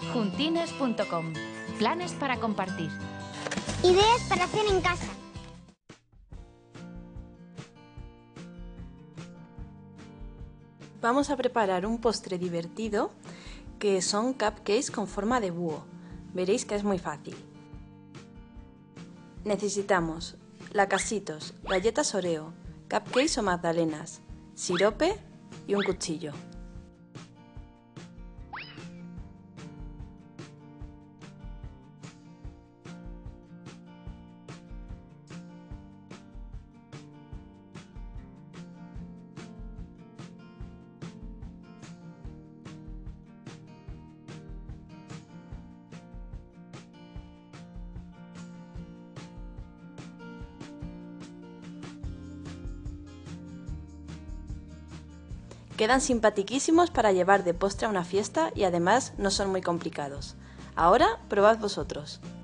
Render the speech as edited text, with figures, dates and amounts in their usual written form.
Juntines.com. Planes para compartir. Ideas para hacer en casa. Vamos a preparar un postre divertido que son cupcakes con forma de búho. Veréis que es muy fácil. Necesitamos lacasitos, galletas Oreo, cupcakes o magdalenas, sirope y un cuchillo. Quedan simpatiquísimos para llevar de postre a una fiesta y además no son muy complicados. Ahora, probad vosotros.